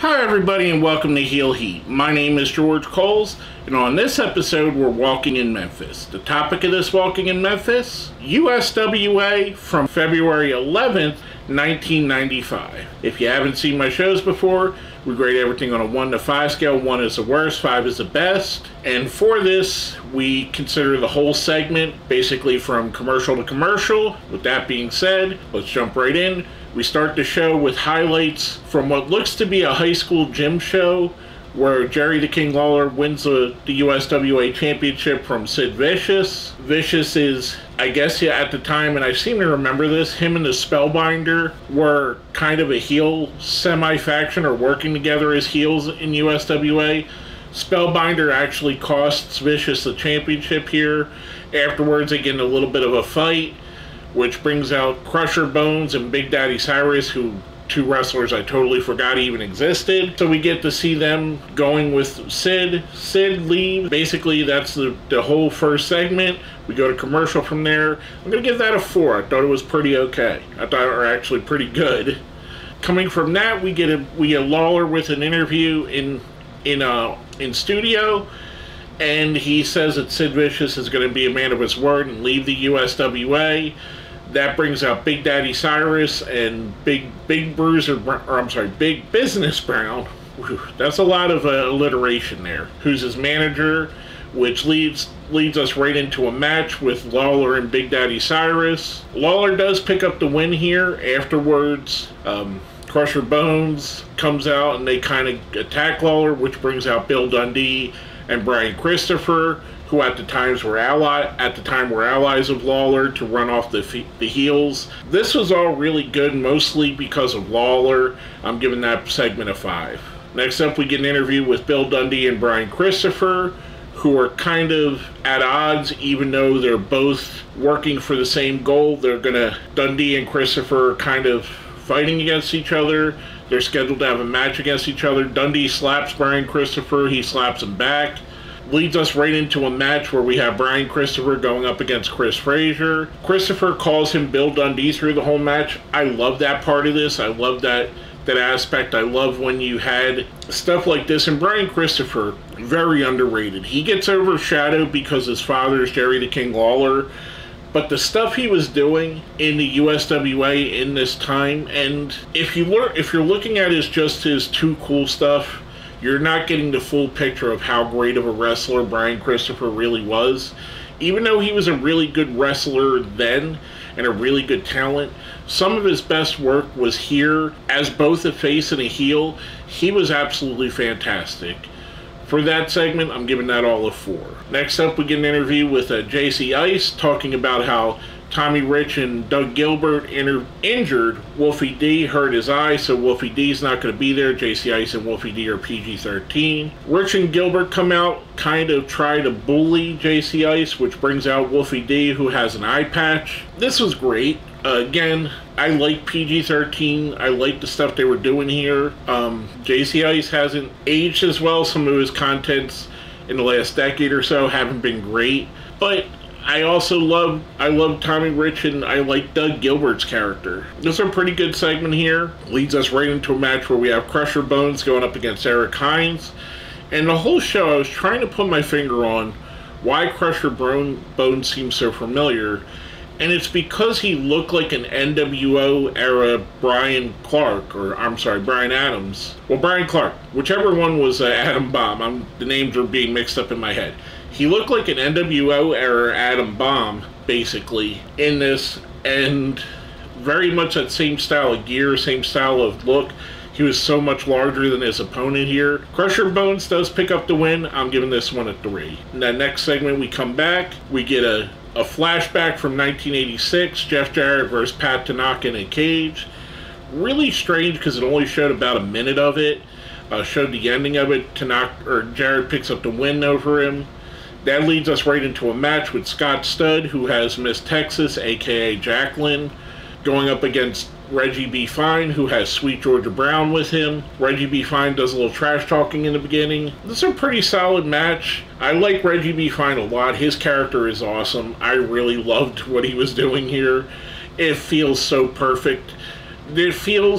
Hi everybody and welcome to Heel Heat. My name is George Coles, and on this episode we're walking in Memphis. The topic of this walking in Memphis, USWA from February 11th, 1995. If you haven't seen my shows before, we grade everything on a 1 to 5 scale. 1 is the worst, 5 is the best. And for this, we consider the whole segment, basically from commercial to commercial. With that being said, let's jump right in. We start the show with highlights from what looks to be a high school gym show where Jerry the King Lawler wins the USWA championship from Sid Vicious. Vicious is, I guess at the time, and I seem to remember this, him and the Spellbinder were kind of a heel semi-faction or working together as heels in USWA. Spellbinder actually costs Vicious the championship here. Afterwards, they get in a little bit of a fight, which brings out Crusher Bones and Big Daddy Cyrus, who two wrestlers I totally forgot even existed. So we get to see them going with Sid. Sid leaves. Basically, that's the whole first segment. We go to commercial from there. I'm going to give that a 4. I thought it was pretty okay. I thought it was actually pretty good. Coming from that, we get Lawler with an interview in studio. And he says that Sid Vicious is going to be a man of his word and leave the USWA. That brings out Big Daddy Cyrus and Big Business Brown. Whew, that's a lot of alliteration there. Who's his manager, which leads us right into a match with Lawler and Big Daddy Cyrus. Lawler does pick up the win here. Afterwards, Crusher Bones comes out and they kind of attack Lawler, which brings out Bill Dundee and Brian Christopher, who at the time were allies of Lawler, to run off the heels. This was all really good, mostly because of Lawler. I'm giving that segment a 5. Next up, we get an interview with Bill Dundee and Brian Christopher, who are kind of at odds, even though they're both working for the same goal. Dundee and Christopher are kind of fighting against each other. They're scheduled to have a match against each other. Dundee slaps Brian Christopher. He slaps him back. Leads us right into a match where we have Brian Christopher going up against Chris Frazier. Christopher calls him Bill Dundee through the whole match. I love that part of this. I love that aspect. I love when you had stuff like this. And Brian Christopher, very underrated. He gets overshadowed because his father is Jerry the King Lawler. But the stuff he was doing in the USWA in this time, and if you're looking at just his too cool stuff, you're not getting the full picture of how great of a wrestler Brian Christopher really was. Even though he was a really good wrestler then and a really good talent, some of his best work was here as both a face and a heel. He was absolutely fantastic. For that segment, I'm giving that all a 4. Next up, we get an interview with JC Ice talking about how Tommy Rich and Doug Gilbert injured Wolfie D, hurt his eye, so Wolfie D's not going to be there. JC Ice and Wolfie D are PG-13. Rich and Gilbert come out, kind of try to bully JC Ice, which brings out Wolfie D, who has an eye patch. This was great. Again, I like PG-13. I like the stuff they were doing here. JC Ice hasn't aged as well. Some of his contents in the last decade or so haven't been great. But I love Tommy Rich, and I like Doug Gilbert's character. This is a pretty good segment here. Leads us right into a match where we have Crusher Bones going up against Eric Hines. And the whole show, I was trying to put my finger on why Crusher Bones seems so familiar. And it's because he looked like an NWO era Brian Adams. Well, Brian Clark. Whichever one was Adam Bomb. The names are being mixed up in my head. He looked like an NWO era Adam Bomb, basically, in this. And very much that same style of gear, same style of look. He was so much larger than his opponent here. Crusher Bones does pick up the win. I'm giving this one a 3. In that next segment, we come back. We get a flashback from 1986, Jeff Jarrett versus Pat Tanaka in a cage. Really strange because it only showed about a minute of it. Showed the ending of it. Jarrett picks up the win over him. That leads us right into a match with Scott Studd, who has Miss Texas, aka Jacqueline, going up against Reggie B. Fine, who has Sweet Georgia Brown with him. Reggie B. Fine does a little trash talking in the beginning. This is a pretty solid match. I like Reggie B. Fine a lot. His character is awesome. I really loved what he was doing here. It feels so perfect. It feels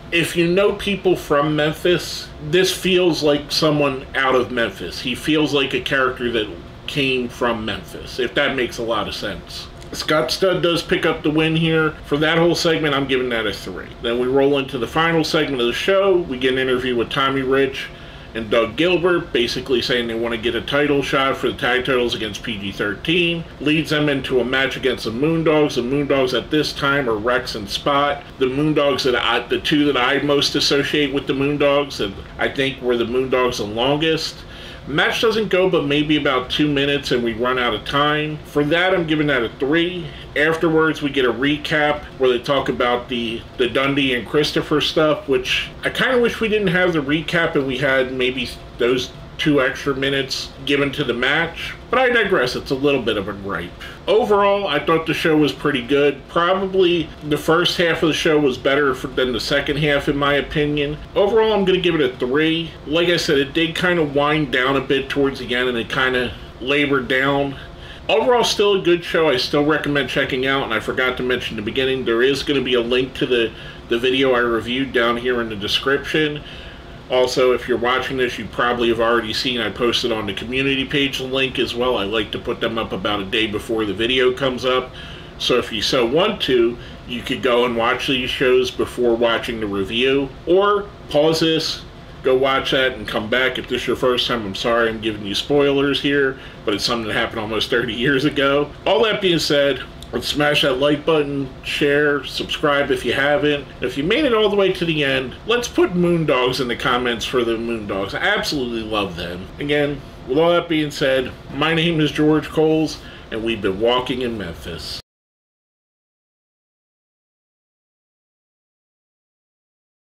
if you know people from Memphis, this feels like someone out of Memphis. He feels like a character that came from Memphis, if that makes a lot of sense. Scott Studd does pick up the win here. For that whole segment, I'm giving that a 3. Then we roll into the final segment of the show. We get an interview with Tommy Rich and Doug Gilbert, basically saying they want to get a title shot for the tag titles against PG-13. Leads them into a match against the Moondogs. The Moondogs at this time are Rex and Spot. The Moondogs, the two that I most associate with the Moondogs, that I think were the Moondogs the longest. Match doesn't go but maybe about 2 minutes and we run out of time. For that, I'm giving that a 3. Afterwards, we get a recap where they talk about the Dundee and Christopher stuff, which I kind of wish we didn't have the recap and we had maybe those 2 extra minutes given to the match. But I digress, it's a little bit of a gripe. Overall, I thought the show was pretty good. Probably the first half of the show was better than the second half, in my opinion. Overall, I'm going to give it a 3. Like I said, it did kind of wind down a bit towards the end, and it kind of labored down. Overall, still a good show. I still recommend checking out, and I forgot to mention in the beginning, there is going to be a link to the video I reviewed down here in the description. Also, if you're watching this, you probably have already seen I posted on the community page the link as well. I like to put them up about a day before the video comes up. So if you so want to, you could go and watch these shows before watching the review. Or pause this, go watch that, and come back. If this is your first time, I'm sorry I'm giving you spoilers here, but it's something that happened almost 30 years ago. All that being said, let's smash that like button, share, subscribe if you haven't. If you made it all the way to the end, let's put Moondogs in the comments for the Moondogs. I absolutely love them. Again, with all that being said, my name is George Coles, and we've been walking in Memphis.